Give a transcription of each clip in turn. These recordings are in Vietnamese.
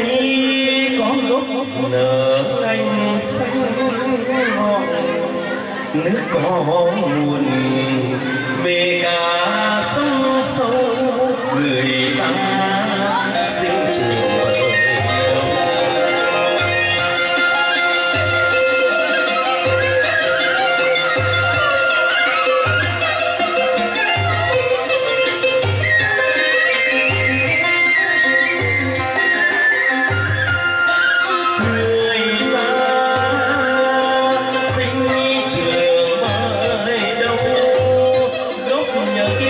đây có gốc nở lành xanh ngọn, nước có nguồn về cả sông sâu, người ta sinh trường nhật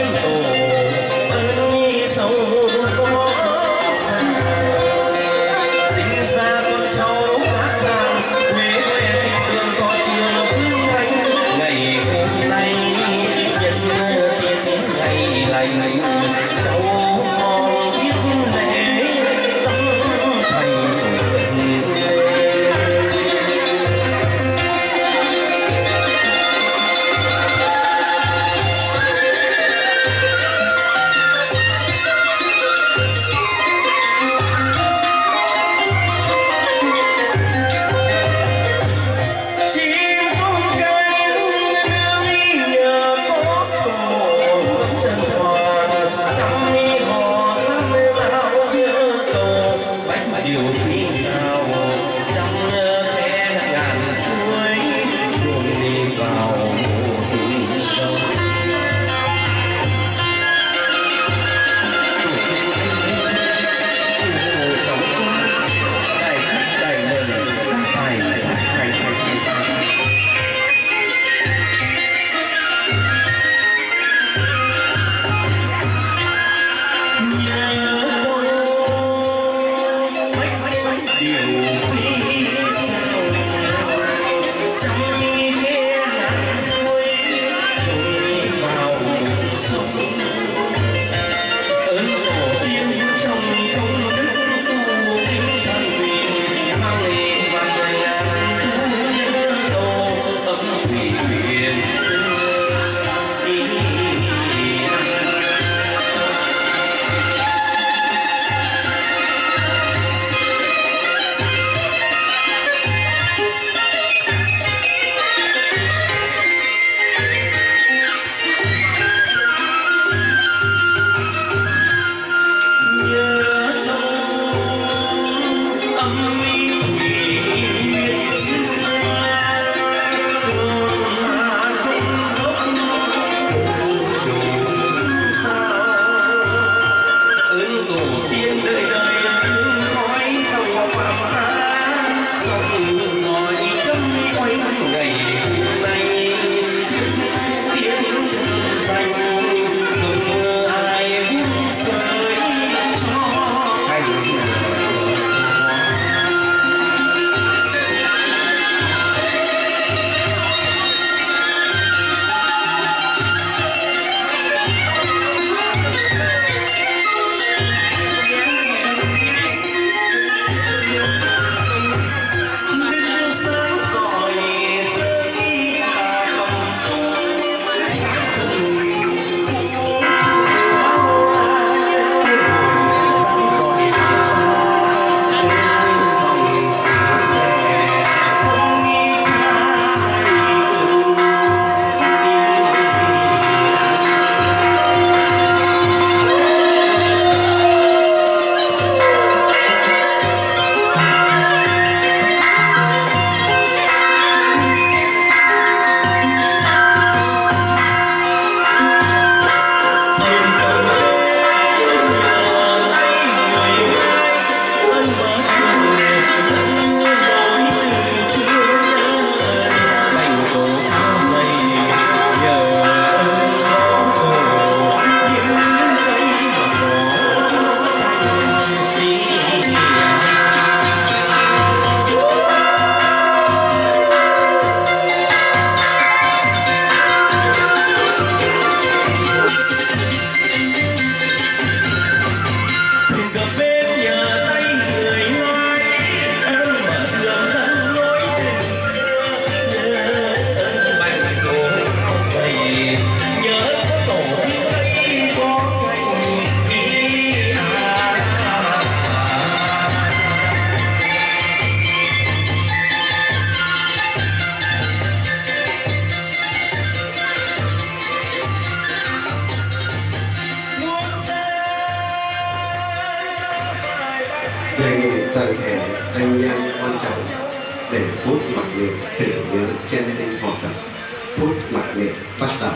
toàn thể anh em con cháu để phút mặc niệm tưởng nhớ chân linh học tập. Phút mặc niệm bắt đầu.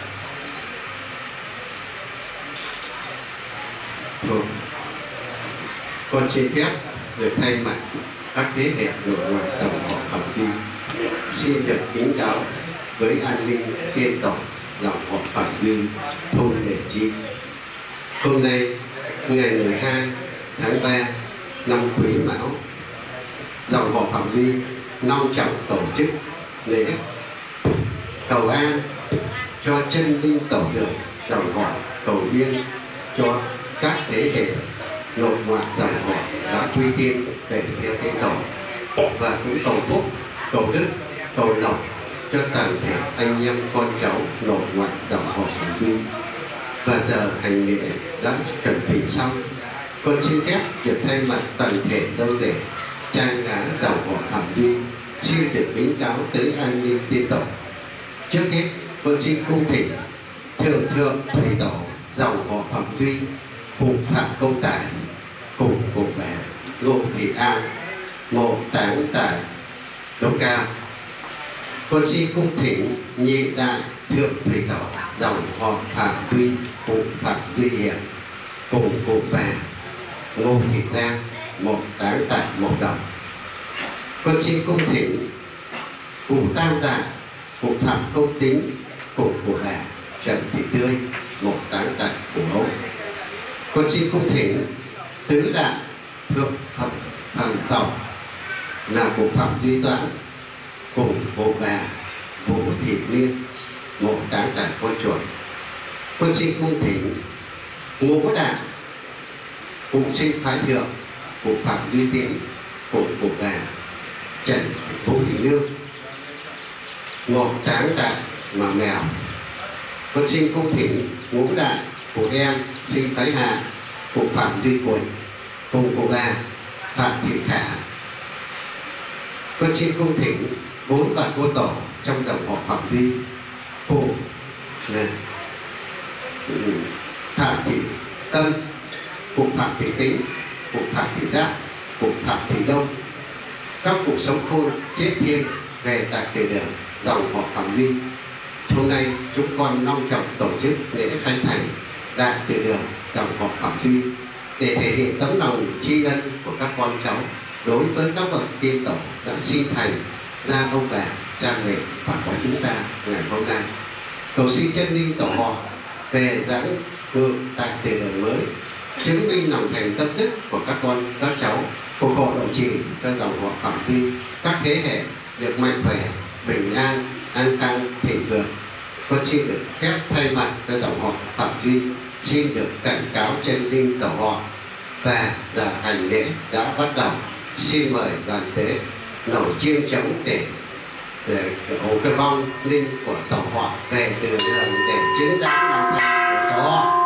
Con xin phép được thay mặt các thế hệ nội ngoại dòng họ Phạm Duy xin được kính cáo với an ninh tiên tổ dòng họ Phạm Duy thôn Lệ Chi. Hôm nay ngày 12 tháng 3 năm Quý Mão, dòng họ Phạm Duy long trọng tổ chức lễ cầu an cho chân linh tổ được dòng họ, cầu duyên cho các thế hệ nội ngoại dòng họ đã quy tiên để theo cái tổ, và cũng cầu phúc, cầu đức, cầu lộc cho toàn thể anh em con cháu nội ngoại dòng họ Phạm Duy. Và giờ hành lễ đã chuẩn bị xong, con xin phép được thay mặt toàn thể đâu để trang á dòng họ Phạm Duy xin được kính cáo tới an ninh tiên tổ. Trước hết con xin cung thỉnh thượng thầy tổ dòng họ Phạm Duy cùng Phạm Công Tài, cùng cụ bà Ngô Thị An, mộ táng tại Đống Cao. Con xin cung thỉnh nhị đại thượng thầy tổ dòng họ Phạm Duy cùng Phạm Duy Hiền, cùng cụ bà Ngô Thị Giang, mộ táng tại Mộ Đồng. Con xin cung thỉnh cụ Tam Đại, cụ Phạm Công Tính, cùng cụ bà Trần Thị Tươi, mộ táng tại Phủ Ấu. Con xin cung thỉnh tứ đại thượng thẩm tổng là cụ Phạm Duy Toán, cùng cụ bà Vũ Thị Liên, mộ táng tại Con Chuột. Con xin cung thỉnh ngũ đại cùng sinh phái thượng, cụ Phạm Duy Tiến, cùng cụ bà Trần Vũ Thị Nương, mộ táng tại Mà Mèo. Con xin cung thỉnh ngũ đại cụ em sinh phái hạ, cụ Phạm Duy Quỳnh, cùng cụ bà Phạm Thị Khả. Con xin cung thỉnh bốn bà cô tổ trong dòng họ Phạm Duy, cụ Phạm Thị Tân, cụ Phạm Thị Tính, cụ Phạm Thị Giáp, cụ Phạm Thị Đông. Các cụ sống khôn chết thiên về tại từ đường dòng họ Phạm Duy. Hôm nay chúng con long trọng tổ chức lễ khánh thành đại từ đường dòng họ Phạm Duy để thể hiện tấm lòng tri ân của các con cháu đối với các bậc tiên tổ đã sinh thành ra ông bà cha mẹ và có chúng ta ngày hôm nay. Cầu xin chân linh tổ họ về giảng hương tại từ đường mới, chứng minh lòng thành tâm đức của các con các cháu, phù hộ đồng trì cho dòng họ Phạm Duy các thế hệ được mạnh khỏe, bình an, an khang, thịnh vượng. Con xin được phép thay mặt cho dòng họ Phạm Duy xin được cảnh cáo chân linh tổ họ, và giờ hành lễ đã bắt đầu. Xin mời đoàn tế nổi chiêng trống để ổ cái vong linh của tổ họ về từ đường để chứng giám lòng thành của tổ họ.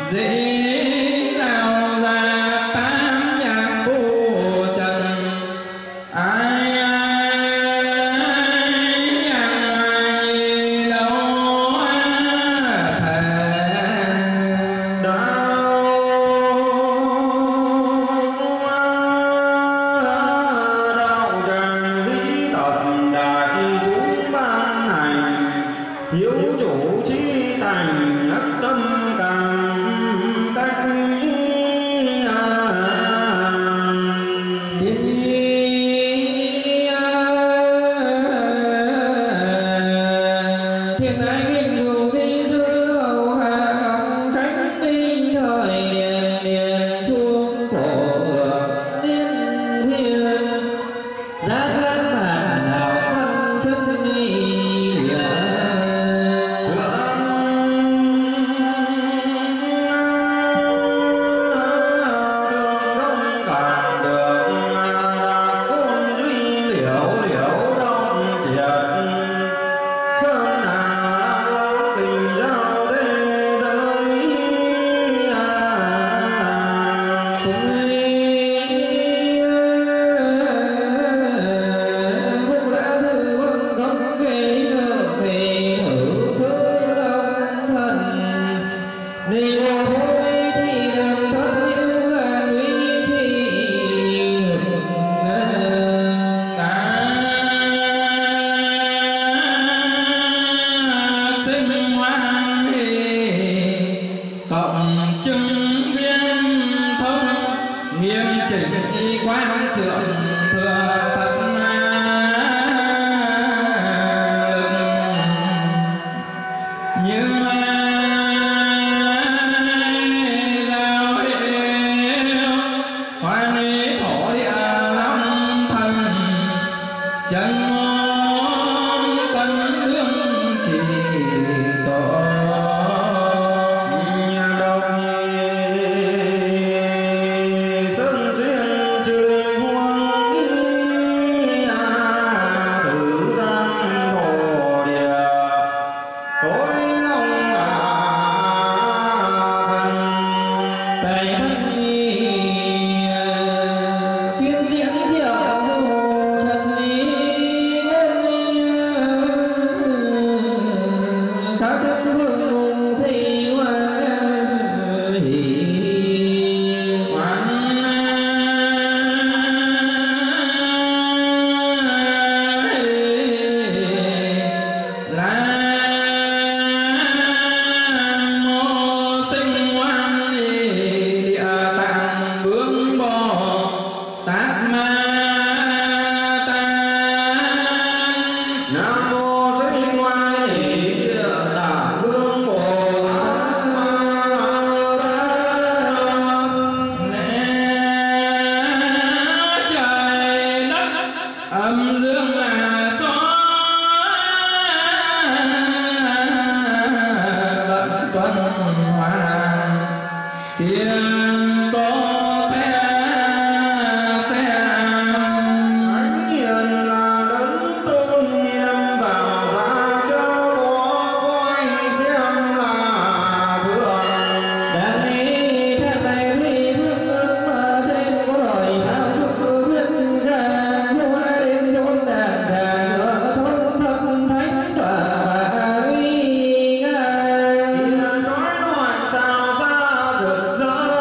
sao xa rực rỡ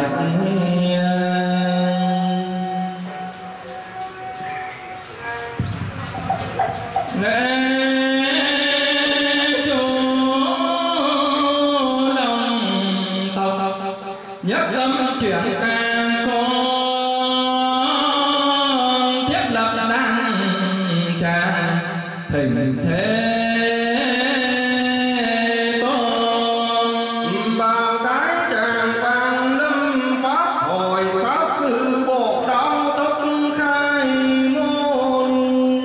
nhất tâm chuyển can con thiết lập đăng tràng thỉnh thế tôn vào cái tràng vàng lâm pháp hội pháp sư bộ đạo tốc khai môn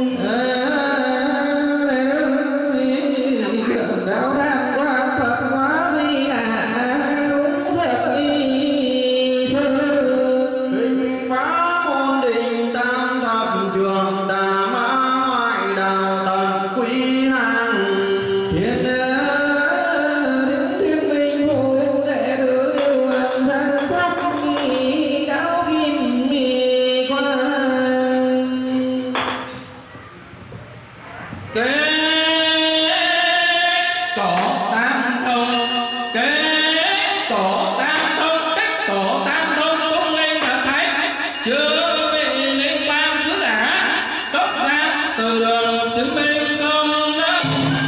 đạo đàng quang Phật hóa di uống sợi sư hình phá môn đình tam thập trường đà ma ngoại đạo tần quý hàng thiên thiên minh phụ đệ tử điều hành gian pháp nghi đạo kim mi quan kế tổ tam thông kế tổ tam thông cách tổ tam thông tung linh thật thấy chưa bị linh quan sứ giả tốc ra từ đường chứng minh công đức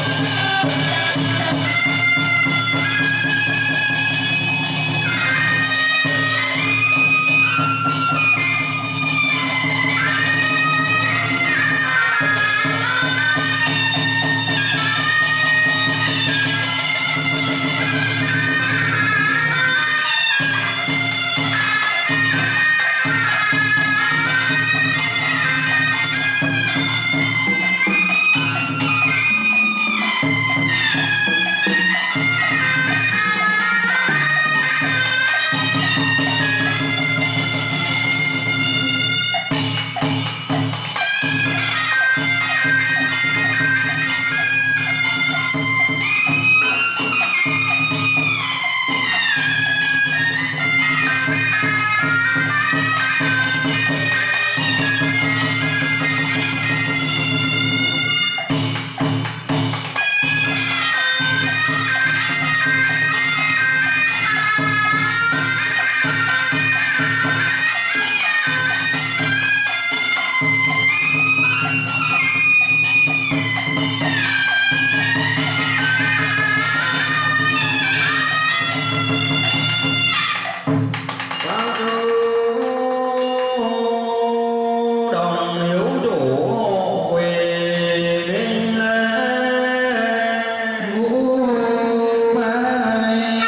Quang Cư đồng hiếu chủ hộ quỳ linh lễ ngũ bài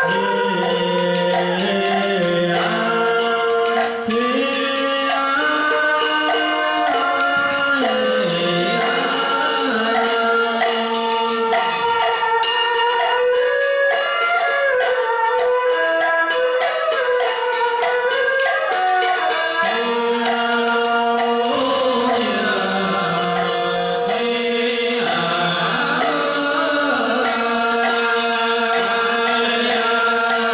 Hãy subscribe cho kênh Ghiền Mì Gõ để không bỏ lỡ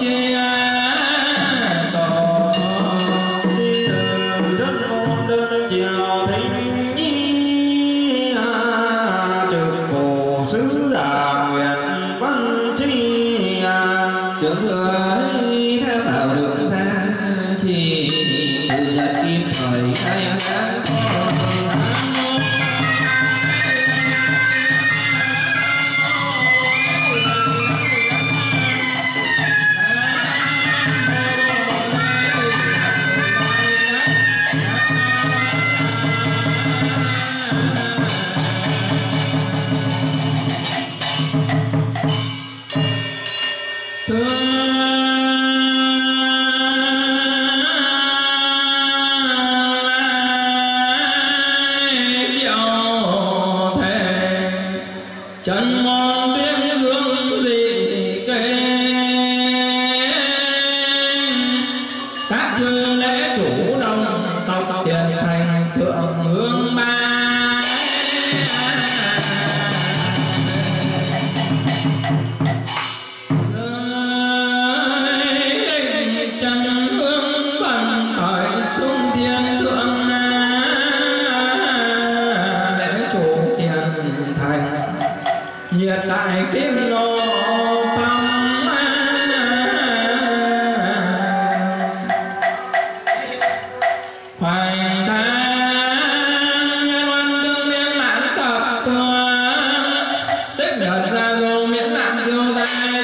chia tổ di từ chân môn đơn chiều thính nhi trực phổ sứ giả nguyện văn chi trưởng thừa ấy theo tạo đường ra thì từ nhật kim thời khai sáng chân môn tiếng hương dị kê các chư lễ chủ đồng tộc tiền thành thượng hương ba chân hương bằng khởi xuống thiên thượng lễ chủ tiền thành nhiệt tại kim lô phong hoành thang loan tương miễn lãn tập tích nhật ra vô miễn nạn tiêu tai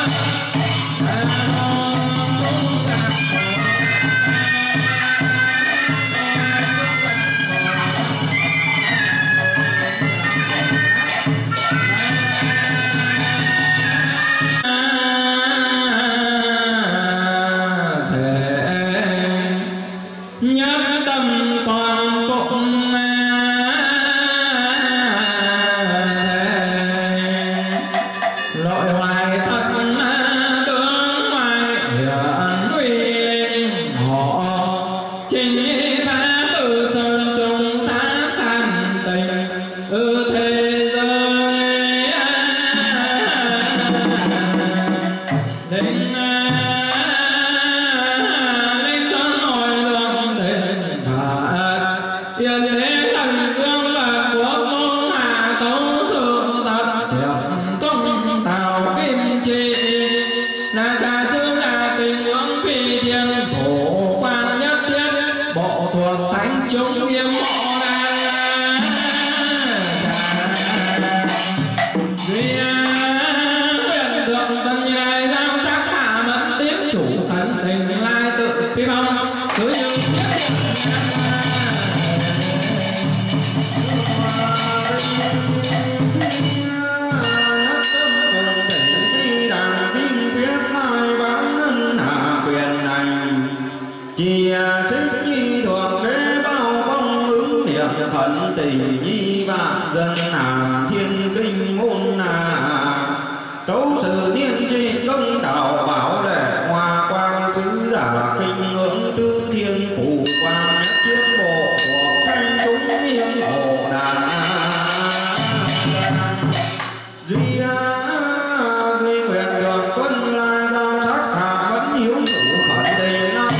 nhất tâm toàn phụng lội hoài thật tướng hoài hiện uy linh họ trình phá từ sơn trung sáng thành tình thế giới linh yên thế thần vương là quốc môn hạ tấu sự tập hiệp công tào kim chi là trà sư là tình hướng phi thiên phổ quan nhất thiết bộ thuộc thánh trung nghiêm hộ là quyền thượng tân như lai giao sắc hạ mẫn tiếp chủ thần tình lai tự phi phong cứ như chia xích nhi thuộc đế bao phong ứng niệm khẩn tình nhi vạn dân hàm thiên kinh môn tấu sự niên tri công đạo bảo lệ hoa quang sứ giả kinh ngưỡng tư thiên phủ quan nhất thiết bộ của thanh chúng nghiêm hộ đàn duy duy nguyện được quân lai giao sắc hạ vẫn hiếu hữu khẩn tình năm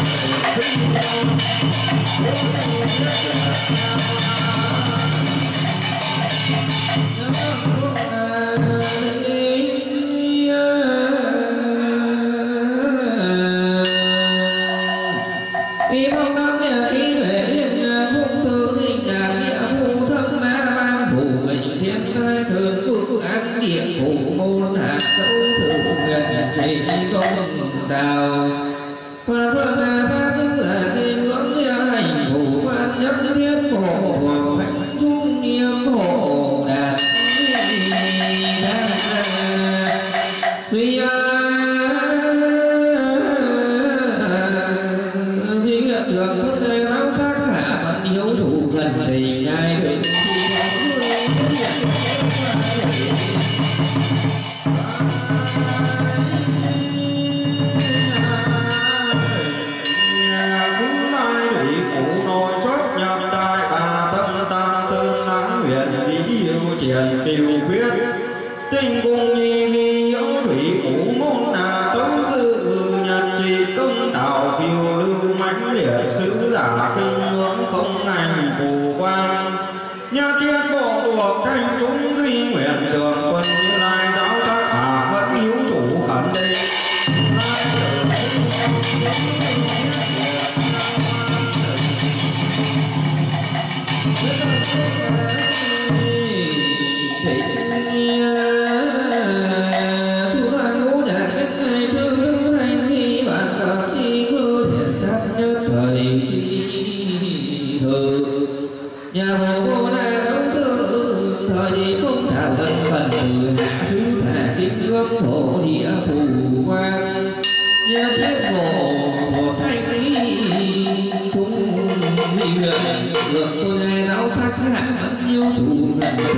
y phong đắc địa khí huệ liên phúc thư thịnh đàn địa phù sắc ma ban phủ mệnh thiên thai sơn quốc an địa phủ môn hạ tấu sự nguyện trì công tào hoa xuân phát sức là thiên ngưỡng địa hành phủ văn nhất thiết hộ hạnh trung nghiêm hộ đạt duy duy nguyện được thân đời báo sắc hạ vẫn hiếu thủ gần tình ai định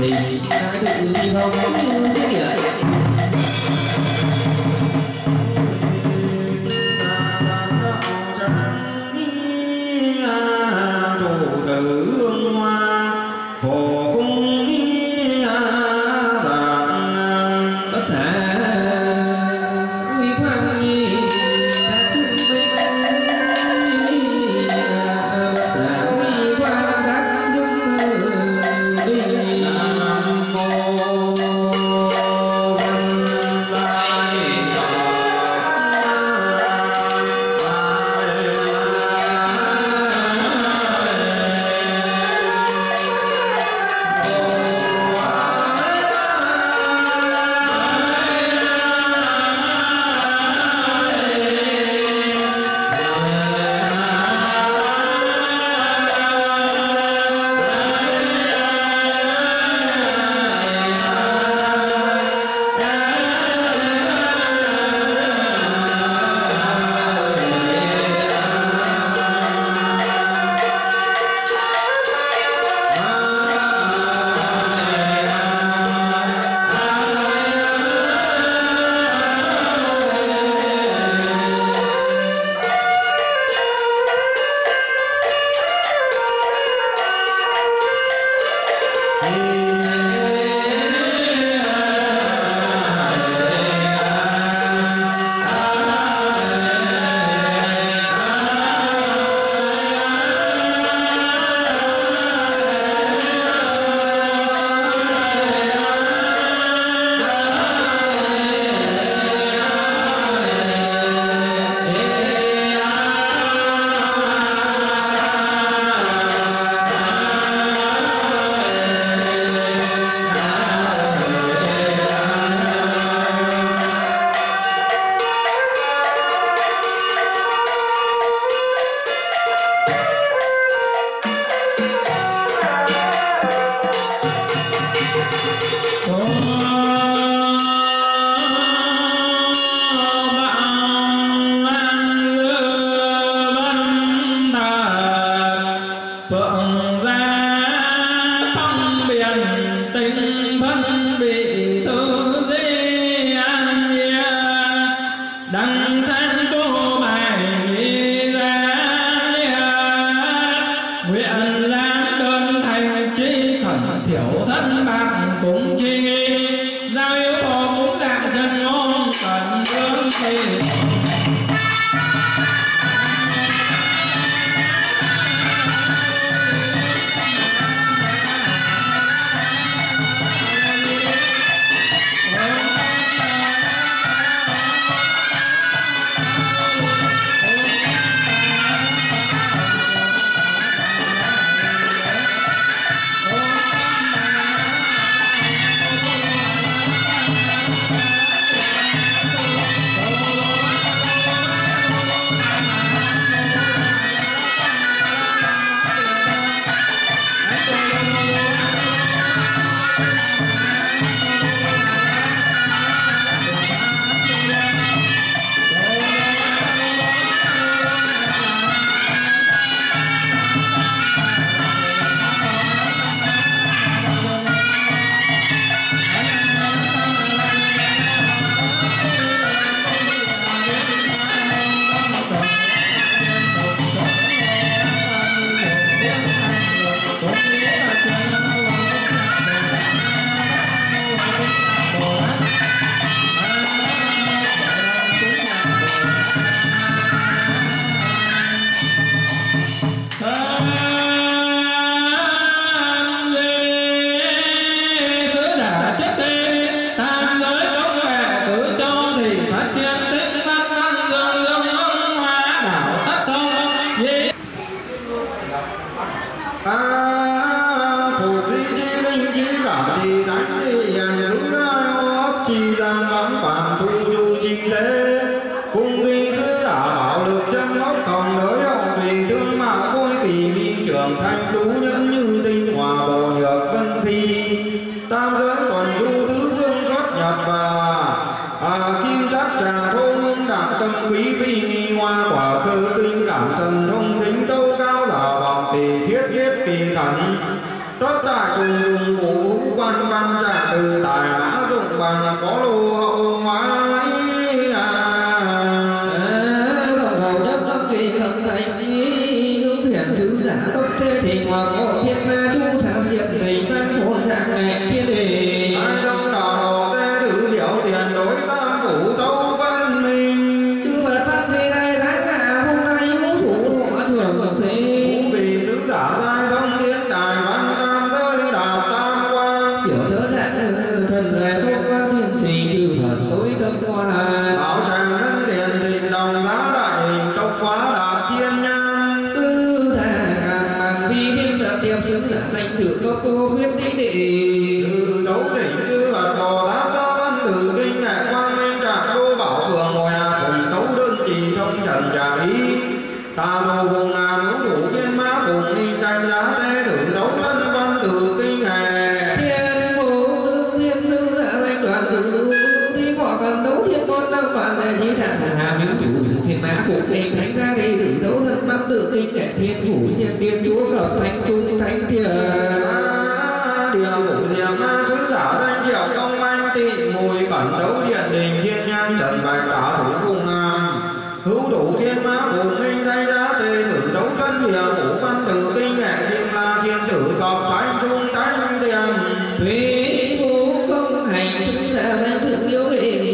thì thái thượng vi phong xuất hiện. Tất cả cùng cùng vũ quan văn trả từ tài mã dụng bằng có lô hậu mái không hầu nhất tâm kỳ không thành hướng thiện sứ giả tốc thế thì hoặc ngộ thiên ma trung sáng diệt tình văn hồn trạng ngày thiên đề ai trong đạo đồ tê thử biểu tiền đối tam phủ tấu văn minh chư Phật phát thế đây tháng hạ hôm nay ngũ chủ hóa trường bậc sĩ vũ vì sứ giả giai thông thiên đài văn tam giới đạt tam quan hiểu sớ dạng thần về thông qua thiên trì chư Phật tối tâm qua bảo tràng nhân tiền thịnh đồng giá đại hình tốc quá đạt thiên nhan tư thà bằng vi thiên tập tiệp sứ giả danh thử có cô huyết đi đệ từ đấu đỉnh chư Phật Bồ Tát do văn từ kinh nghệ quang minh trạc đô bảo phường ngồi cùng tấu đơn trì thông trần trà ý ta đồ vùng ngàn ngũ đủ kiên mã phùng ninh tranh giá thế thử tấu thân văn từ kinh nghệ thiên vô tư thiên sứ giả danh đoàn từ thi họ cần tấu thiên con năm đoàn đại trí thản thần hàm những chủ thiên mã phục hình thánh gia thì thử tấu thân văn tự kinh nghệ thiên thủ thiên tiên chúa hợp thánh trung thánh thiền điều ngũ diệm ma sứ giả danh triệu công anh tị mùi cẩn đấu điện đình thiên nhan trần bạch đả thủ vùng ngàn hữu đủ thiên mã phùng minh danh giá tề thử đấu thân địa ngũ văn từ kinh nghệ thiên la thiên tử cọc thánh trung thánh tiền thủy vũ không hành sứ giả danh thượng yêu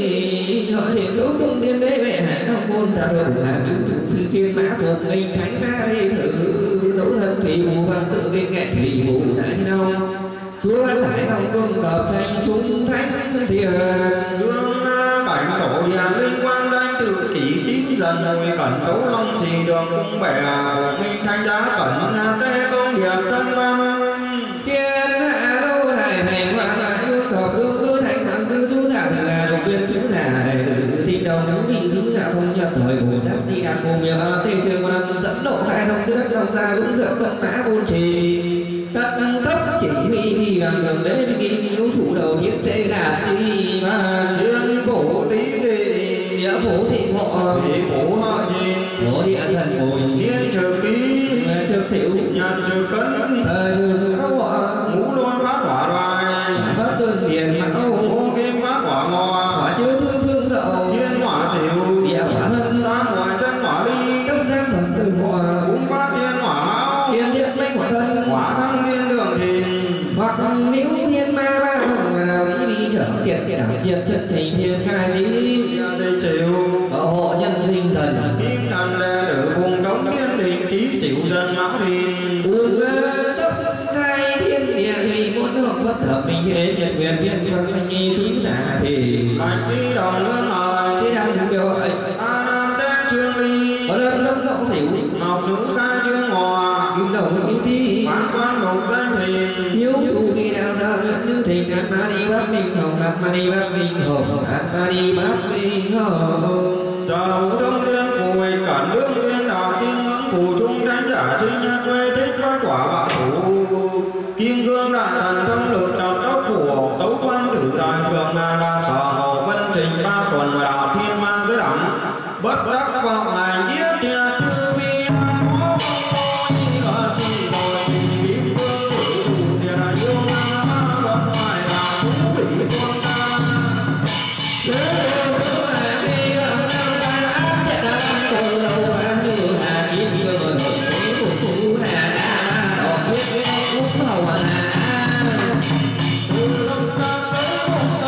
vị họ thiện tấu cung thiên đế vệ hải không môn ta đồ hàm những chủ thiên mã phục hình thánh gia thì thử tấu thân thủy vũ văn tự kinh nghệ thủy vũ đại đông chúa hải long cung cập thành chúng thánh thiền đương cảnh tổ điện linh quang danh tự kỷ tín dần mùi cẩn tấu long trì đường cung bẻ minh thanh giá cẩn tê công hiệp thân văn thiên hạ đâu hải thành hoàng lại hương cập hương cư thành thắng cư chú giả thử là độc viên sứ giả đệ tử thiên đồng những vị sứ giả thông nhập thời bồ tát di đà cùng nhờ tây trường quan dẫn độ hai thông thứ đất đồng gia dũng dựa phật mã bôn trì tất năng tốc chỉ huy bằng đường đế vì yếu chủ đầu thiên tế đạt di văn thiên phủ tý thị địa phủ thị hộ thị phủ họ nhìn hộ địa thần ngồi niên trực ký trực xỉu nhân trực cấn thời trường áo họa ngũ lôi phát hỏa đoài pháp đơn điền mão ngô kim phát hỏa ngò hỏa chiếu thương phương dậu thiên hỏa xỉu địa hỏa hân tam ngoại chân hỏa ly đông giang phần từ hỏa cũng phát thiên hỏa mão thiên diệt lãnh hỏa thân hỏa thăng thiên đường thìn hoặc nếu thiên ma ba nào dĩ vi trở tiệt chẳng diệt thất hình thiên khai lý tây xỉu bảo hộ nhân sinh dần kim thần lệ tử vùng đống thiên đình ký xỉu dân mão thìn cùng tốc khai thiên địa vì muốn hợp bất hợp mình thế nhật quyền viên văn nghi sứ giả thì bạch phi đồng lương hời sẽ đang được điều ấy a nam tế trương ly ở đơn lâm động xỉu ngọc nữ khai trương ngò kim đầu kim thi phán quan lục danh thìn hiếu chủ khi nào ra như thịnh an ma đi bắc minh hồng an ma đi bắc minh hồng an ma đi bắc minh hồng giờ đông tiên phùi cẩn đương viên đạo kim ngưỡng phù trung đánh giả sinh nhân quê thích các quả bạo thủ kim cương đại thần thông lực đọc tốc phủ tấu quan tử tài cường ngà đa sở hộ vân trình ba tuần và đạo thiên ma giới đẳng bất đắc vọng ngài giết thiệt tư vi có nhi ở chi rồi tình kim cương tử thủ thiệt yêu ma ma luật ngoài là chúng bị con ta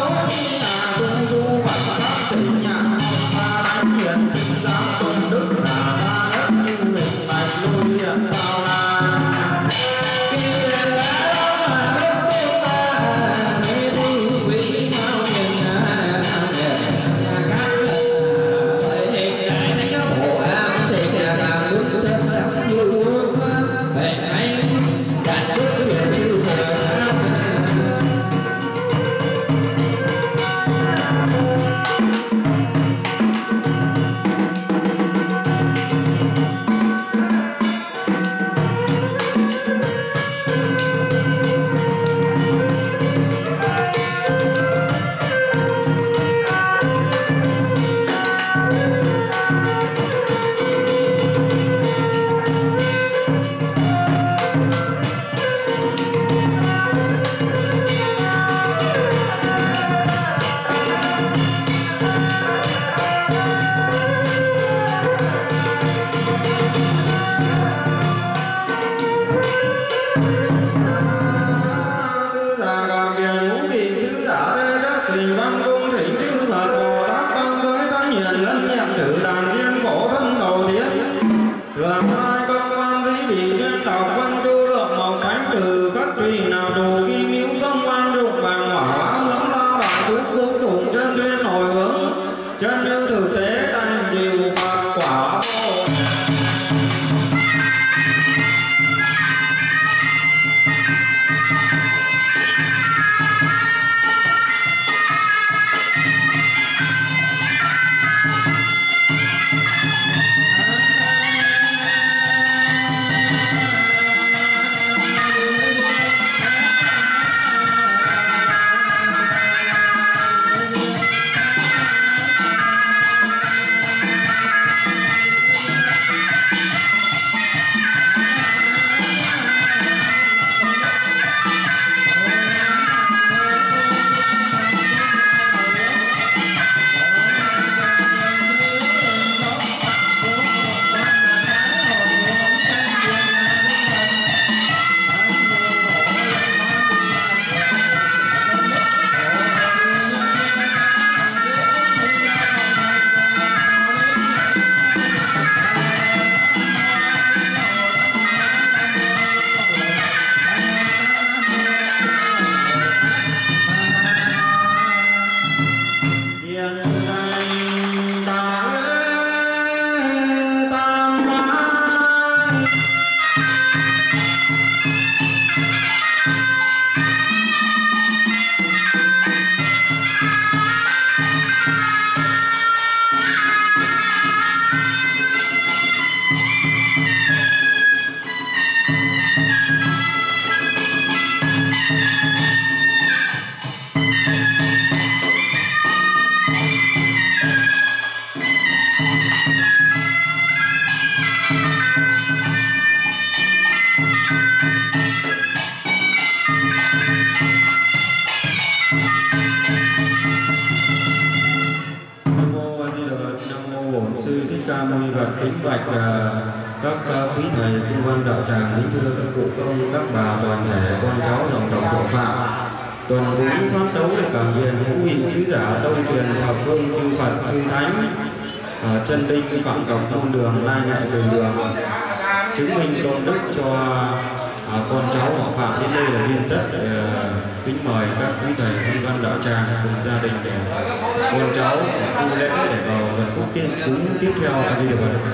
tình nhà ta đánh hiền giám công đức là làm ai công quan dĩ bị duyên đọc văn chu lượng mộc thánh từ các tùy nào đủ kim miếu công quan ruộng vàng hỏa hóa ngưỡng la bài thúc vô cùng chân duyên hồi hướng chân như thực tế thành điều phật quả vô. Kính bạch các quý thầy kinh văn đạo tràng, kính thưa các cụ công, các bà toàn thể con cháu dòng tộc tội phạm. Tuần cúng phát tấu để cảm viện ngũ hình sứ giả tông truyền thập phương chư Phật chư Thánh chân tinh phạm cọc môn đường lai nhạy từ đường, chứng minh công đức cho con cháu họ phạm. Đến đây là viên tất kính mời các quý thầy kinh văn đạo tràng cùng gia đình để con cháu tu lễ để vào phần cúng tiếp theo. A Di Đà Phật.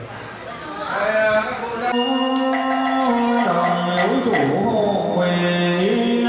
Đồng yếu chủ hộ quyền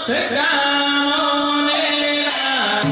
Thích Ca Mâu Ni Đà.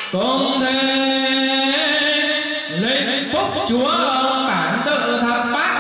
Chúa ông bản tự thật bác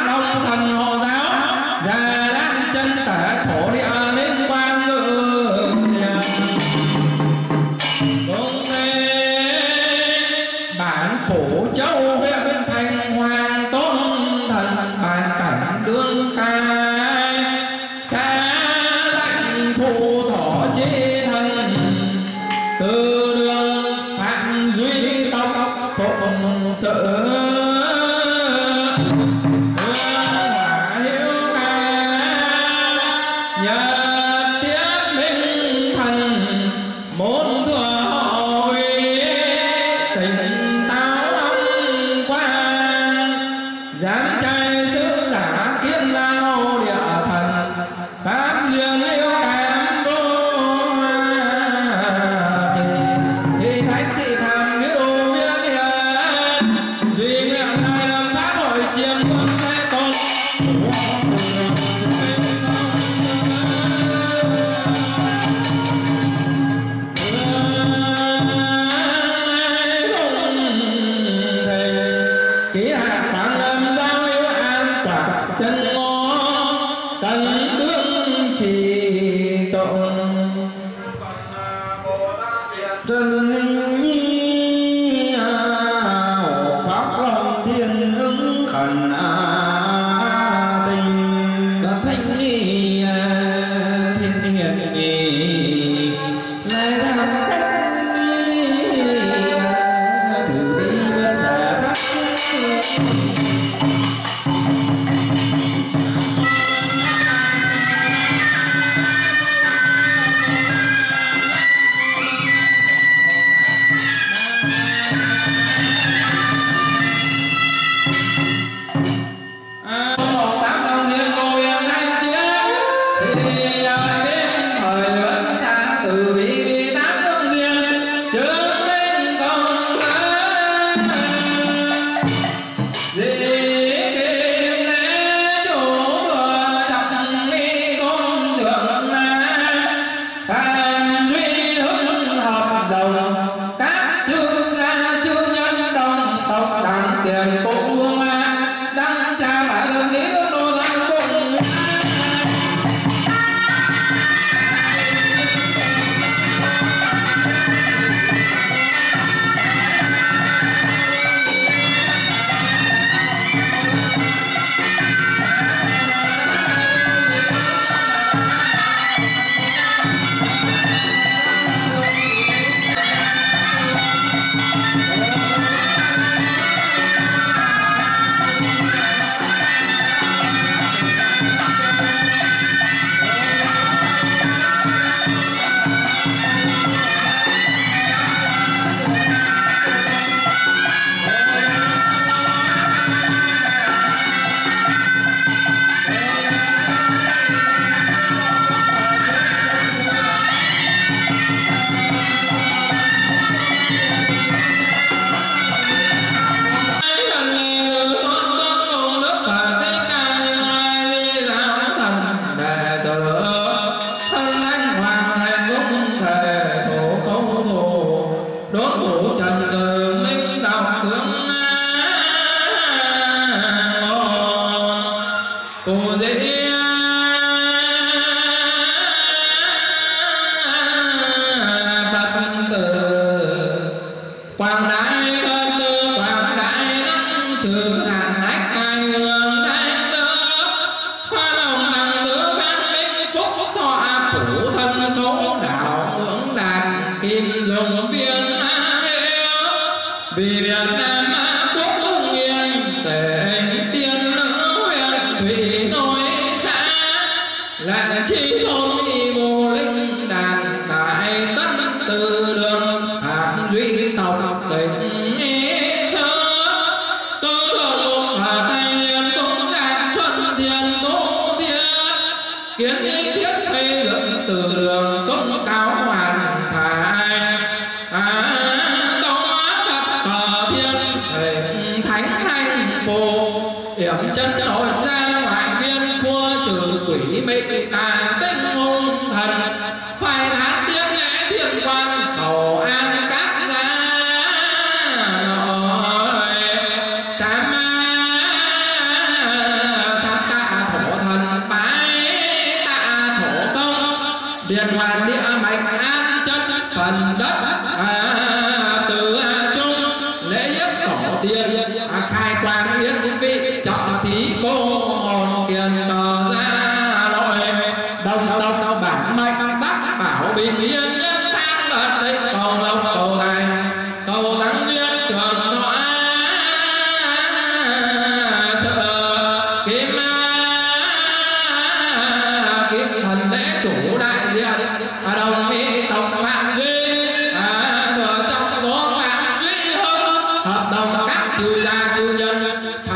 Hãy subscribe cho kênh Ghiền Mì Gõ để không bỏ lỡ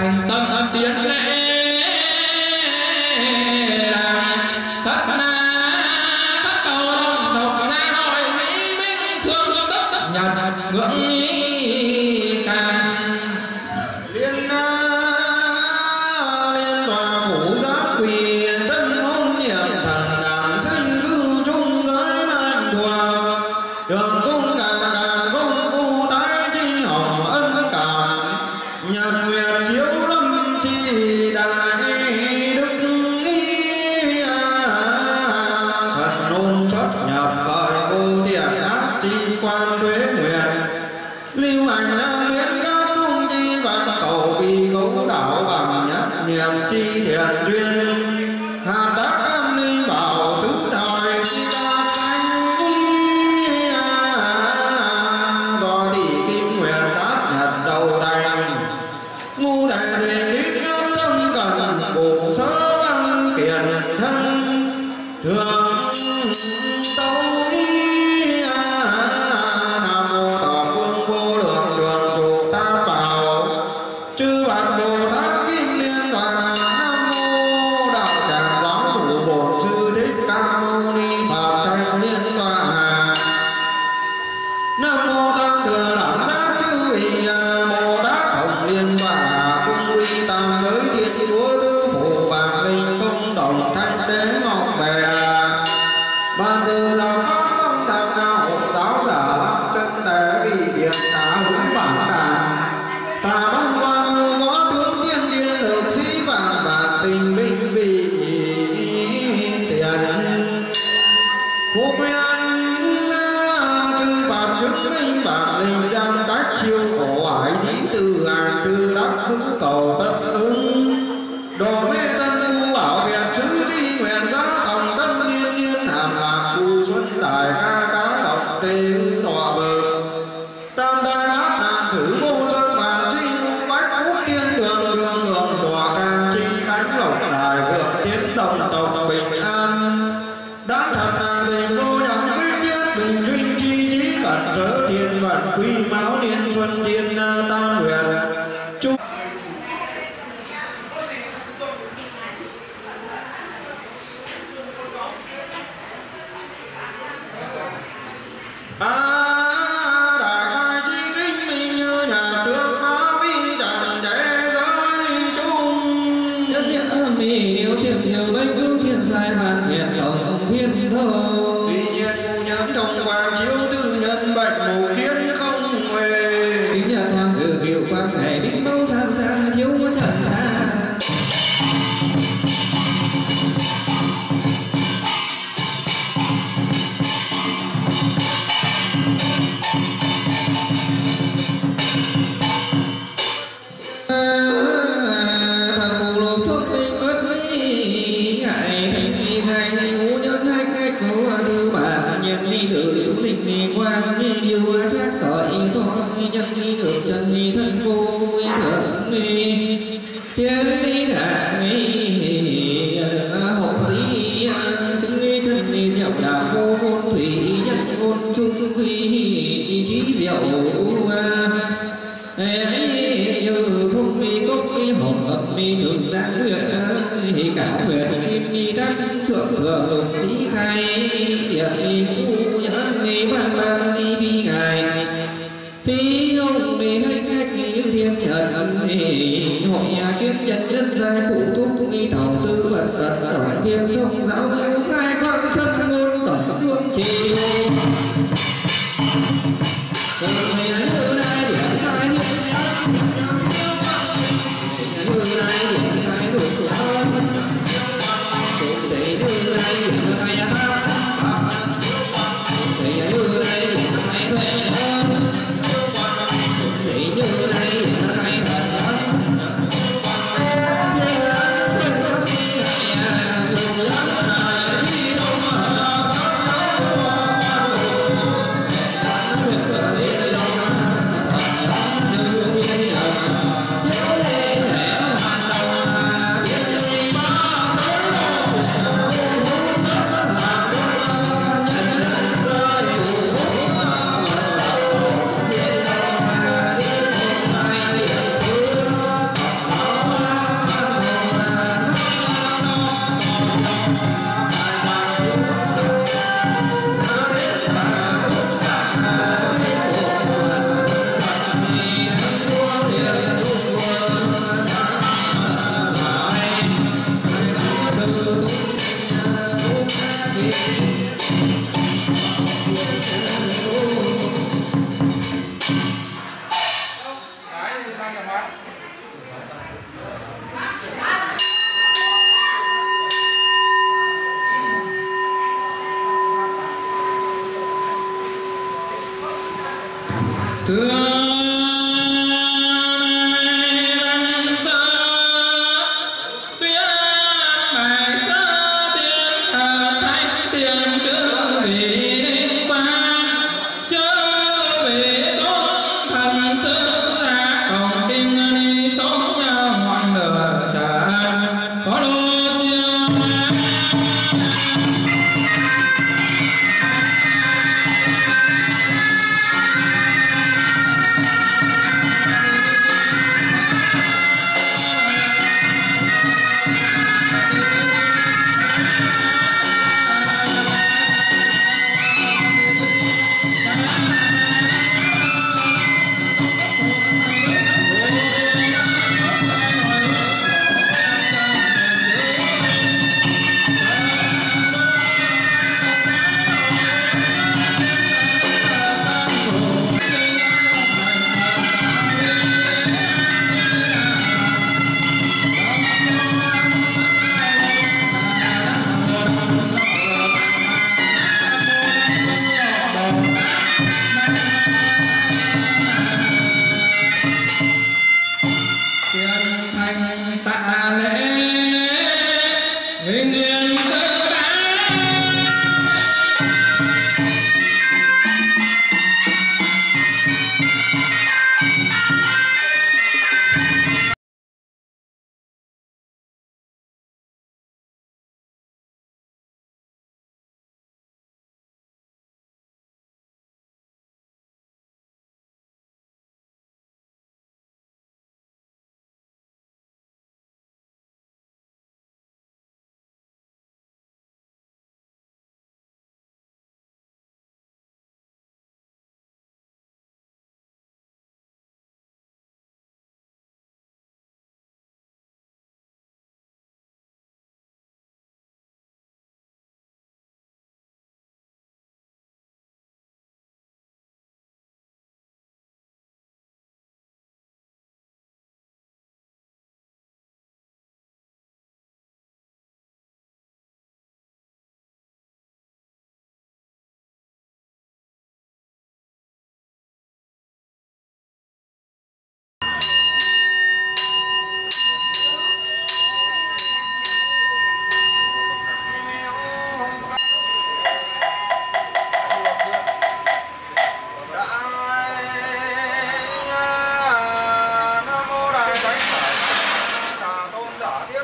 thành tâm tiến lễ thất na thất cầu độc ra nội mỹ minh xương đất nhật ngưỡng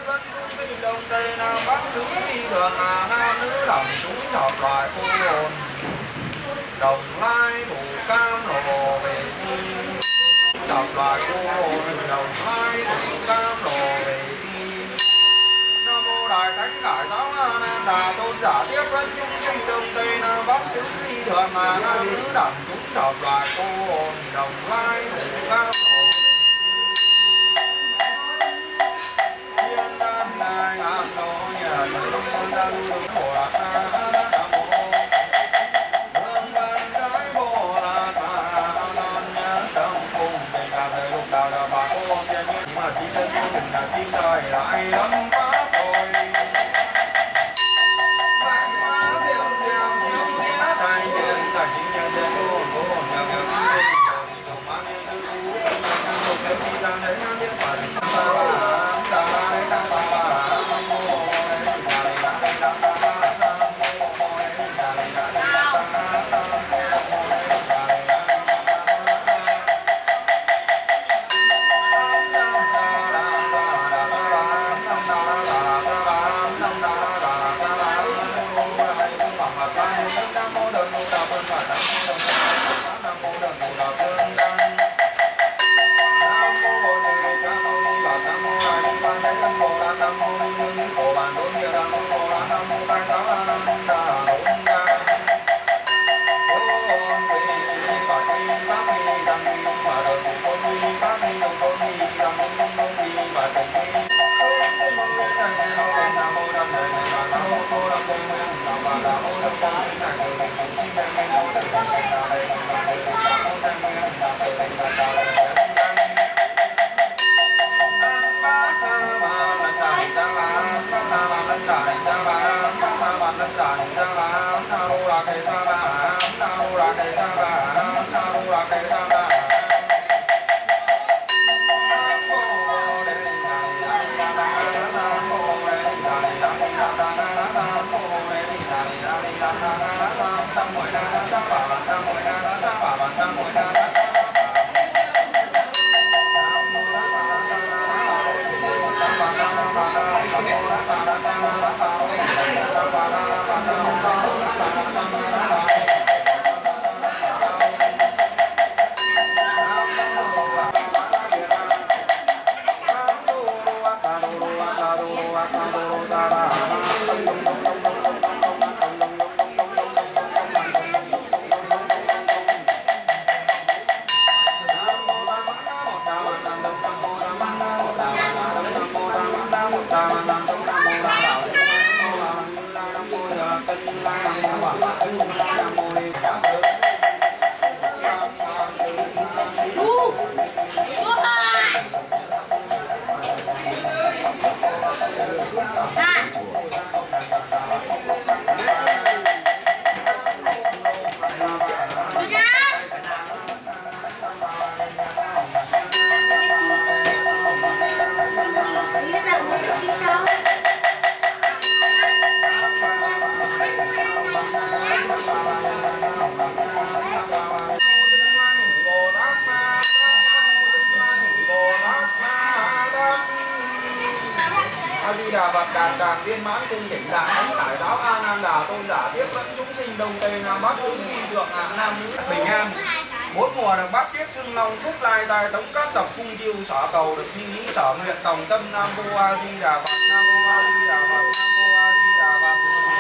vẫn trung sinh đông tây nam bắc tứ phi thường nam nữ đồng chúng hợp loại cô hồn đồng lai thủ cam lộ về thi hợp loại cô hồn đồng lai thủ cam lộ về thi. Nam mô đại thánh đại giáo a nan đà tôn giả tiếp dẫn chúng sinh đông tây nam bắc tứ phi thường nam nữ đồng chúng hợp loại cô hồn đồng lai thủ cam lộ thiên đan đại ngàn lộ nhà chúng ta đúng bồ lạt nam mô hương văn cái bồ lạt nam nhớ sông cùng tình cảm đời lục đạo đạo bà cô thiên nhiên mà chỉ thân của mình là tim đời lại lắm pháp rồi vạn hóa diệm diệm chiếu nghĩa tài điện cảnh nhân điện cô hồn nhờ nhờ cùng mang những thứ cũ cảnh nhân dục nếu đi ra đấy nhân điện phật Đà Phật Đàn Tràng viên mãn cung thỉnh đại thánh đại giáo A Nan Đà tôn giả tiếp dẫn chúng sinh đông tây nam bắc tứ phi thượng hạ nam nữ bình an. Bốn mùa được bát tiết thương long phúc lai tai tống các tập cung chiêu sở cầu được thi lý sở nguyện tổng tâm. Nam mô A Di Đà Phật, Nam mô A Di Đà Phật, Nam mô A Di Đà Phật.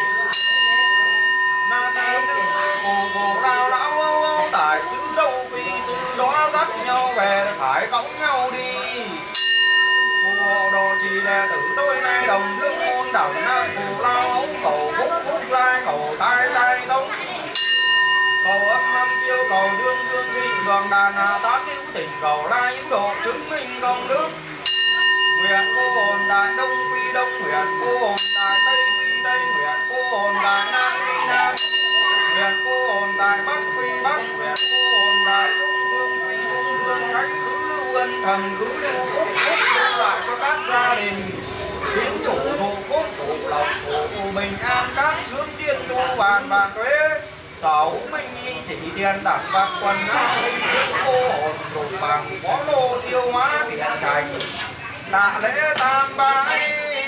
Na nam phù lao lão tại xứ đâu vì xứ đó dắt nhau về phải cõng nhau đi. Phù đồ trì đệ tử tôi nay đồng dương môn đẳng nam phù lao ấu cầu phúc phúc lai cầu tai tai tống cầu âm siêu cầu dương dương thịnh đường đàn tán hữu tỉnh cầu lai hữu độ chứng minh công đức. Nguyện cô hồn đại đông quy đông, nguyện cô hồn đại tây quy tây, nguyện cô hồn đại nam quy nam, nguyện cô hồn đại bắc quy bắc, nguyện cô hồn đại trung vương quy trung vương, thánh cứ lưu ân thần cứ lưu phúc phúc lưu lại cho các gia đình tiến chủ thụ phúc thụ lộc thụ bình an các sướng tiên tu bàn bàn tuế. Sở minh nhi chỉ tiền đẳng bạc quần áo hình thức cô hồn trục bằng phó lô tiêu hóa điện thành tạ lễ tam bái.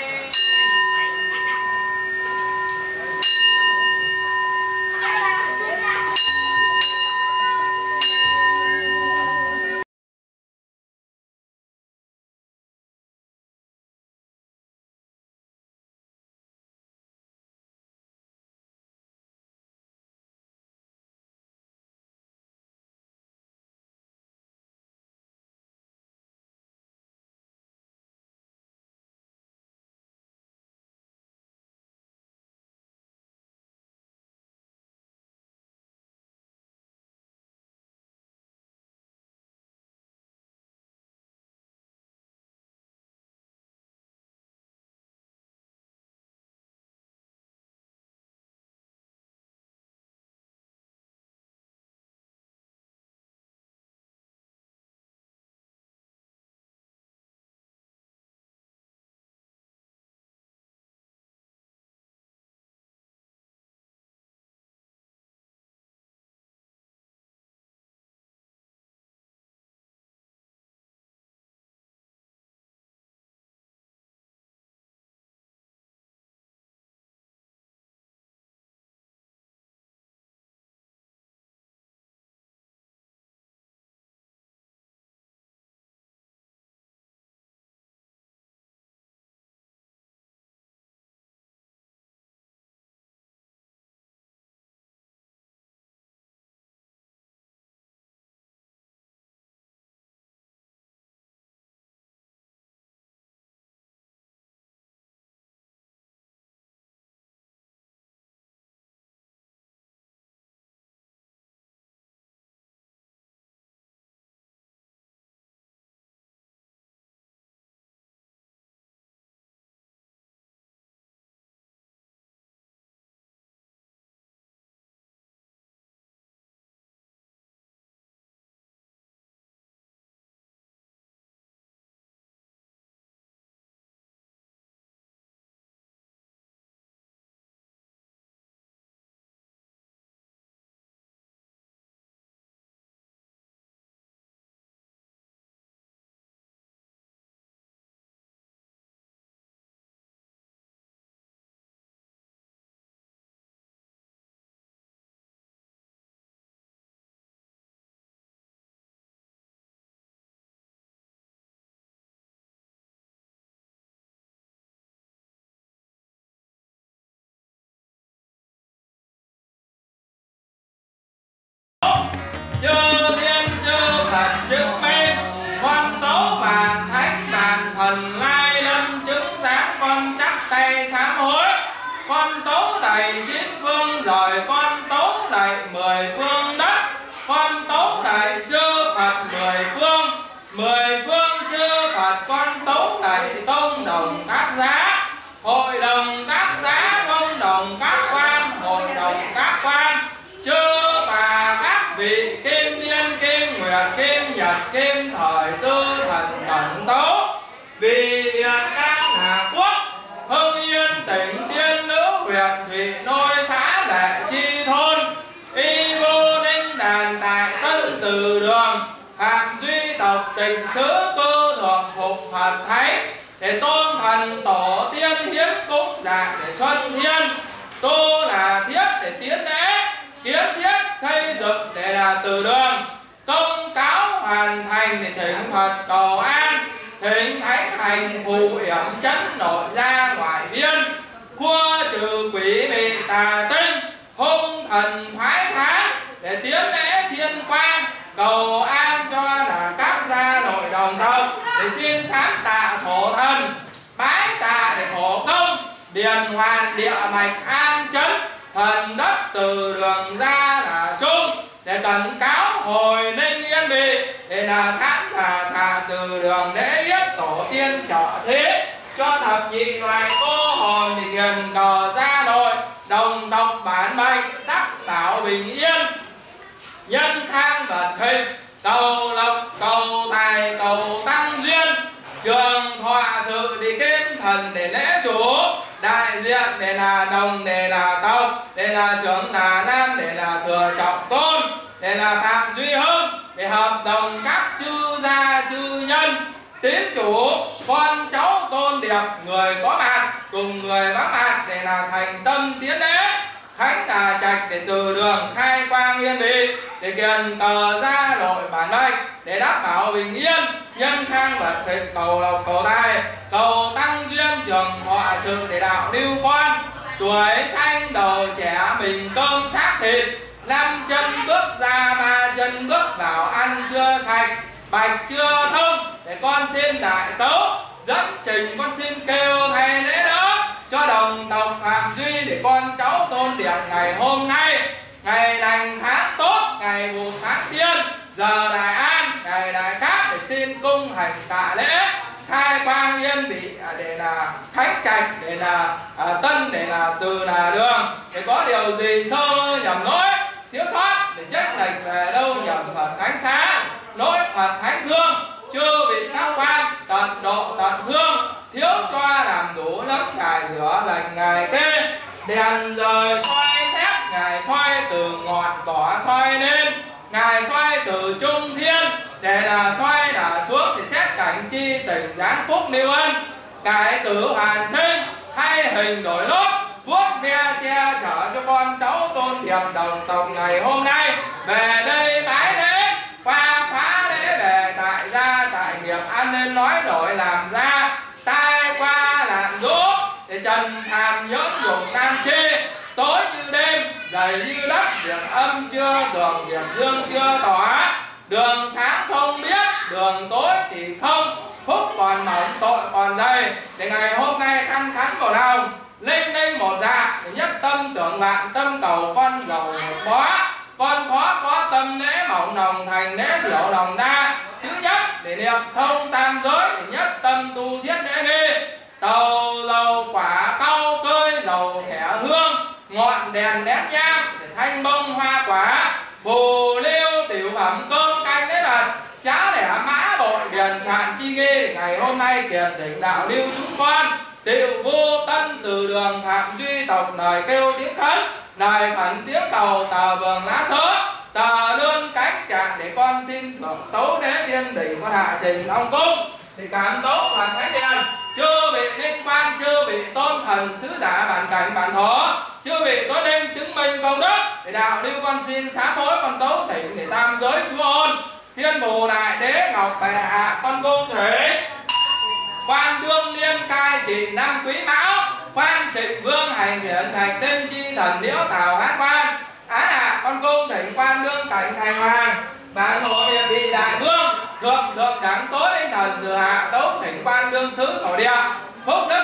con tấu đầy 9 phương, rồi con tấu đầy 10 phương đất, con tấu đầy chư Phật 10 phương, 10 phương chư Phật con tấu đầy tông đồng các giá, hội đồng các giá, công đồng các quan, hội đồng các quan, chư bà các vị kim liên, kim nguyệt, kim nhật, kim thời, tư thần tận tấu, vì Việt Nam Hà Quốc, Hưng Yên tỉnh Tiên Nữ, huyện Thủy Nôi, xã Lệ Chi thôn, Y Vô Ninh Đàn tại Tân Từ Đường, Phạm Duy tộc tịch xứ cư thượng phục Phật Thánh, để tôn thần tổ tiên hiến cúng dạ để xuân thiên, tu là thiết để tiến lễ, kiến thiết xây dựng để là từ đường, công cáo hoàn thành để thỉnh Phật cầu an, thỉnh thánh hành phù yểm chấn nội ra ngoại viên, khua trừ quỷ mị tà tinh, hung thần thoái thác, để tiến lễ thiên quan, cầu an cho là các gia nội đồng tộc, để xin sáng tạ thổ thần, bái tạ để thổ công, điền hoàn địa mạch an chấn, thần đất từ đường ra là chung, để cẩn cáo hồi ninh yên bị, để là sáng là tạ từ đường để yết tổ tiên trợ thế, cho thập nhị loài cô hồn thì kiền cờ gia nội đồng tộc bản mệnh đắc bảo bình yên, nhân thang vật thịnh, cầu lộc cầu tài cầu tăng duyên, trường thọ sự để kim thần để lễ chủ, đại diện để là đồng để là tộc, để là trưởng là nam để là thừa trọng tôn, để là Phạm Duy Hưng, để hợp đồng các chư gia chư nhân, tín chủ con cháu tôn điệp người có mặt cùng người vắng mặt, để là thành tâm tiến lễ, khánh đà trạch để từ đường khai quang yên bị, để kiền tờ ra nội bản mệnh, để đáp bảo bình yên, nhân khang vật thịnh, cầu lộc cầu tài cầu tăng duyên, trường thọ sự để đạo lưu quan, tuổi xanh đầu trẻ mình cơm xác thịt, 5 chân bước ra 3 chân bước vào, ăn chưa sạch bạch chưa thông, để con xin đại tấu dẫn trình, con xin kêu thay lễ đỡ cho đồng tộc Phạm Duy, để con cháu tôn điệp ngày hôm nay, ngày lành tháng tốt, ngày mùng tháng tiên, giờ đại an, ngày đại cát, để xin cung hành tạ lễ, khai quang yên bị, để là khánh trạch, để là tân, để là từ là đường, để có điều gì sơ nhầm lỗi thiếu sót để trách lệch về đâu nhầm Phật thánh xá, lỗi Phật thánh thương, chưa bị các quan tận độ tận thương, thiếu cho làm đủ lắm ngài rửa lành ngài kê, đèn rời xoay xét ngài xoay từ ngọn cỏ xoay lên, ngài xoay từ trung thiên, để là xoay là xuống, để xét cảnh chi tình giáng phúc lưu ân, cải tử hoàn sinh thay hình đổi lốt, vuốt ve che chở cho con cháu tôn điệp đồng tộc ngày hôm nay về đây bái lễ, qua phá lễ về tại gia tại nghiệp, an nên nói đổi làm ra, tai qua lạn rũ, để trần tham nhẫn dùng tam chi, tối như đêm dày như đất, việc âm chưa tường, việc dương chưa tỏa, đường sáng không biết, đường tối thì không, phúc còn mỏng tội còn dày, để ngày hôm nay thăng thắn vào lòng, linh linh một dạ, để nhất tâm tưởng vạn tâm cầu con giàu một bó, con có tâm lễ mỏng đồng thành lễ thiểu đồng đa, chữ nhất để niệm thông tam giới, để nhất tâm tu thiết lễ nghi, tàu dầu quả cao cơi dầu khẻ hương, ngọn đèn nét nhang để thanh bông hoa quả, phù liêu tiểu phẩm cơm canh lễ vật, cháo lẻ mã bội điền soạn chi nghi, để ngày hôm nay kiền thỉnh đạo lưu chúng con tiệu vô tân từ đường Phạm Duy tộc lời kêu tiếng khấn, lời khẩn tiếng cầu tờ vườn lá sớ, tờ lương cánh trạng, để con xin thưởng tấu đế thiên đỉnh con hạ trình long cung, thì cảm tấu Phật thánh đền, chưa bị linh quan, chưa bị tôn thần sứ giả bản cảnh bản thổ, chưa bị tối đêm chứng minh công đức, để đạo lưu con xin xá thối con tấu thỉnh, để tam giới chúa ôn, thiên bồ đại đế ngọc bệ hạ con cung thể, quan đương liên cai trị năm quý mão, quan trịnh vương hành hiển thạch tinh chi thần liễu thảo hát quan, á hạ con cung thỉnh quan đương cảnh thành hoàng, bản hộ địa vị đại vương, thượng thượng đẳng tối linh thần thừa hạ tấu thỉnh quan đương sứ thổ địa, phúc đức chính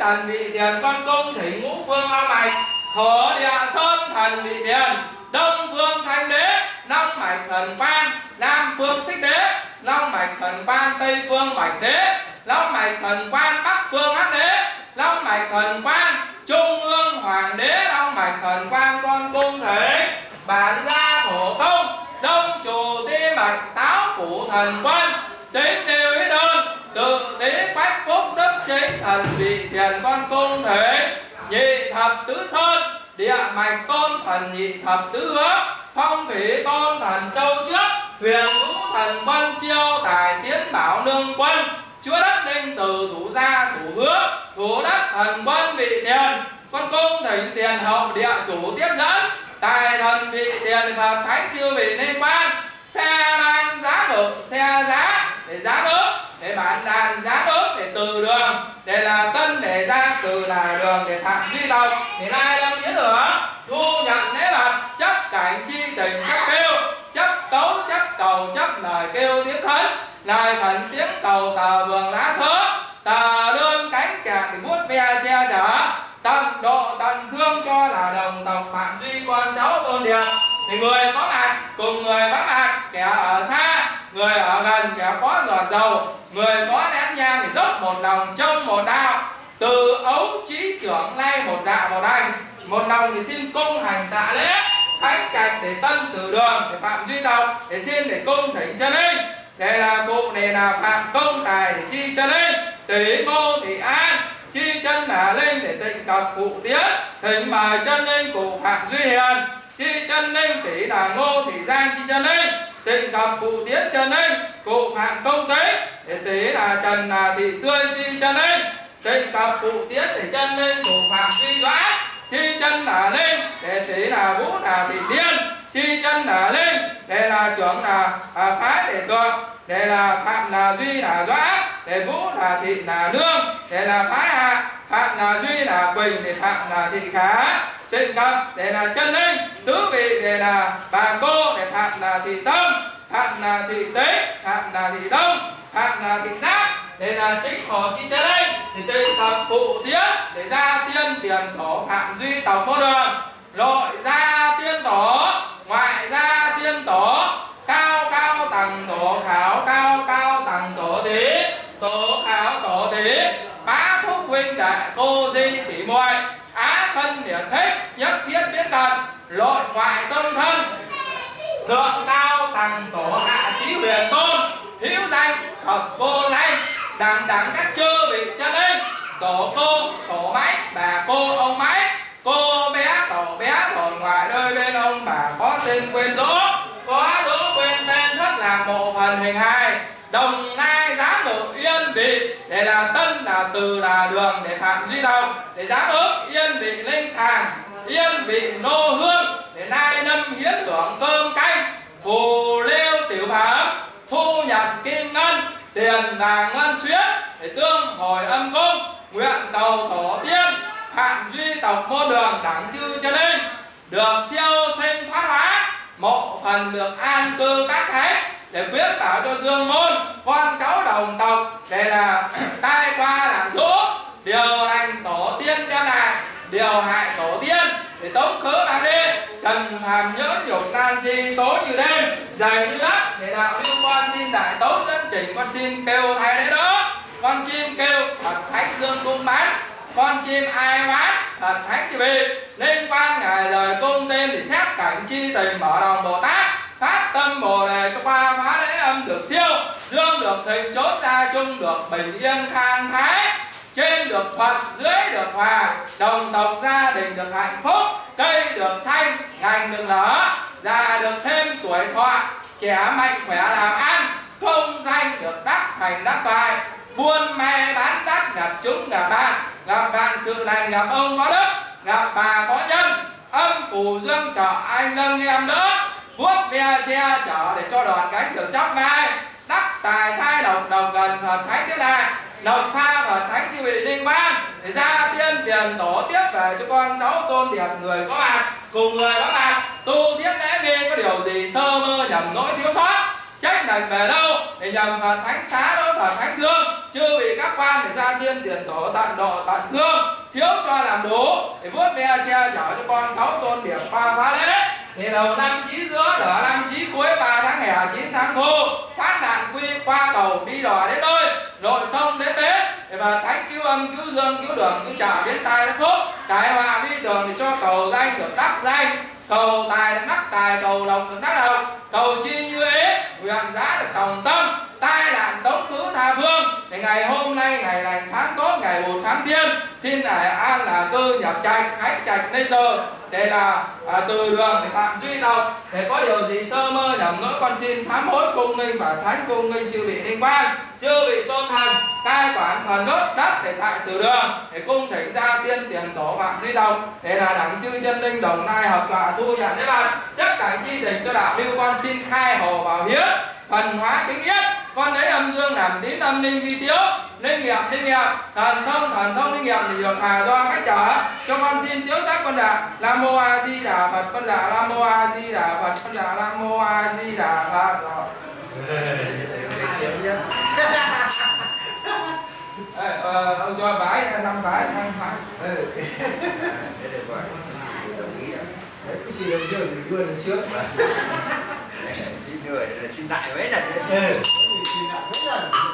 thần vị tiền con cung thỉnh ngũ phương long mạch thổ địa sơn thần vị tiền, đông phương thanh đế long mạch thần quan, nam phương xích đế long mạch thần quan, tây phương bạch đế long mạch thần quan, bắc phương hắc đế long mạch thần quan, trung ương hoàng đế long mạch thần quan con cung thể, bản gia thổ công đông chủ ti mạch táo phủ thần quân, tính đều ý đơn tự lý bách phúc đức chính thần vị tiền con cung thể, nhị thập tứ sơn địa mạch tôn thần nhị thập tứ hướng, phong thủy tôn thần châu trước, huyền vũ thần quân chiêu tài tiến bảo nương quân, chúa đất ninh từ thủ gia thủ hướng, thủ đất thần quân vị tiền con cung thỉnh tiền hậu địa chủ tiếp dẫn, tài thần vị tiền Phật thánh chư vị liên quan, xe đan giá ngự xe giá để giá nước, để bản đàn giá nước để từ đường, để là tân để ra từ là đường, để phạm duy tộc để lai lâm tiến lửa, thu nhận lễ vật chấp cảnh chi tình chấp kêu, chấp tấu chấp cầu chấp lời kêu tiếng khấn, lời khẩn tiếng cầu tờ vườn lá sớ, tờ đơn cánh chạc để bút ve che chở, tận độ tận thương cho là đồng tộc phạm duy con cháu tôn điệp, thì người có mặt cùng người vắng mặt, kẻ ở xa người ở gần, kẻ có giọt dầu người có nén nhang thì dốc một đồng trông một đạo, từ ấu trí trưởng nay một dạ một đành, một đồng thì xin cung hành tạ lễ, khánh trạch để tân từ đường, để phạm duy tộc để xin để cung thỉnh chân linh, để là cụ này là phạm công tài để chi chân linh, tỷ ngô tỷ an chi chân là linh để tịnh cập phụ tiến, thỉnh mời chân linh cụ phạm duy hiền, chi chân linh tỷ là ngô thị giang chi chân linh, tịnh cập phụ tiến chân linh cụ phạm công tế để tỷ là trần là thị tươi chi chân linh, tịnh cập phụ tiến để chân linh cụ phạm duy doãn, chi chân là linh để tỷ là vũ là thị điên, chi chân là linh để là trưởng là phái để tượng, để là phạm là duy là doãn, để vũ là thị là nương, để là phái hạ, phạm là duy là quỳnh, để phạm là thị khá, tịnh cập để là chân linh, tứ vị để là bà cô, để phạm là thị tâm, phạm là thị tế, phạm là thị đông, phạm là thị giác, để là chính phổ chi chân linh, để tịnh cập phụ tiến để gia tiên tiền tổ phạm duy tộc môn đường, nội gia tiên tổ, ngoại gia tiên tổ, cao cao tầng tổ khảo, cao cao tầng tổ tí, tổ khảo tổ tí, bá thúc huynh đệ cô di tỷ muội, á thân điển thích nhất thiết biết cần, nội ngoại tâm thân, thượng cao tầng tổ hạ chí huyền tôn, hữu danh thập vô danh, đẳng đẳng các chư vị chân linh, tổ cô tổ máy bà cô ông máy, cô bé tổ bé tổ ngoại đôi bên ông bà có tên quên dỗ, có dỗ quên tên thất lạc bộ phần hình hài, đồng nai giá ngự yên vị để là tân là từ là đường, để phạm duy tộc để giá ước yên vị linh sàng, yên vị nô hương để nai lâm hiến hưởng cơm canh, phù liêu tiểu phẩm thu nhập kim ngân, tiền vàng ngân xuyến để tương hồi âm cung, nguyện cầu tổ tiên phạm duy tộc môn đường đẳng chư chân linh, được siêu sinh thoát hóa, mộ phần được an cư các thánh, để quyết bảo cho dương môn con cháu đồng tộc, để là tai qua làm dỗ, điều hành tổ tiên đem lại, điều hại tổ tiên để tống khứ ban đêm, trần phàm nhẫn nhục nan chi tối như đêm, dày như đất để đạo lưu con xin đại tấu dẫn chỉnh, con xin kêu thay lễ đó, con chim kêu Phật thánh dương cung bắn, con chim ai oán Phật thánh chư vị liên quan ngài lời cung tên để xét cảnh chi tình mở lòng Bồ Tát, phát tâm Bồ đề cho qua phá lễ âm được siêu, dương được thịnh chốn gia chung được bình yên khang thái, trên được thuận dưới được hòa, đồng tộc gia đình được hạnh phúc, cây được xanh ngành được nở, già được thêm tuổi thọ, trẻ mạnh khỏe làm ăn, công danh được đắc thành đắc toại, buôn may bán đắc gặp chúng gặp bạn sự lành gặp ông có đức, gặp bà có nhân, âm phù dương trợ anh nâng em đỡ, vuốt ve che chở để cho đoàn cánh được chóc mai, đắc tài sai độc gần Phật thánh tiếp lại, độc xa Phật thánh chư vị linh quan, để gia tiên tiền tổ tiếp về cho con cháu tôn điệp người có mặt cùng người có mặt, tu thiết lễ nghi có điều gì sơ mơ nhầm lỗi thiếu sót, trách lệch về đâu để nhầm Phật thánh xá đối Phật thánh thương, chưa bị các quan để ra tiên tiền tổ tận độ tận hương, thiếu cho làm đủ để vuốt ve che chở cho con cháu tôn điểm qua phá lễ. Thì đầu năm chí giữa nửa năm chí cuối 3 tháng hè 9 tháng thu, phát nạn quy qua cầu đi đò đến nơi, nội sông đến bến, và thánh cứu âm cứu dương cứu đường cứu trả biến tai thất phúc, đại họa bi tường để cho cầu danh được đắc danh, cầu tài được đắc tài, cầu lộc được đắc lộc, cầu chi như ế, nguyện giá được tòng tâm, tai nạn tống khứ tha phương. Thì ngày hôm nay ngày lành tháng tốt, ngày 1 tháng Thiên, xin an là cư nhập trạch khách trạch nên giờ để là từ đường để phạm duy tộc. Để có điều gì sơ mơ nhầm lỗi con xin sám hối cung nghinh và thánh cung nghinh chư vị linh quan, chư vị tôn thần cai quản phần đốt đất để tại từ đường để cung thỉnh ra tiên tiền tổ phạm duy tộc, để là đẳng chư chân linh Đồng Nai hợp tọa thu nhận đấy bạn chấp cảnh chi thỉnh cho đạo lưu con xin khai hồ vào hiến phần hóa kính yết. Con thấy âm dương làm tín âm linh vi tiếu, linh nghiệp thần thông linh nghiệp thì được hà do cách trở. Cho con xin tiếu sắc con dạ Nam Mô A Di Đà Phật, con dạ Nam Mô A Di Đà Phật, con dạ Nam Mô A Di Đà Phật. Ông cho bái 5 bái 5 bái. Cái gì đâu chưa mình đưa lên sướng mà. Xin người xin đại mấy lần. Xin đại mấy lần.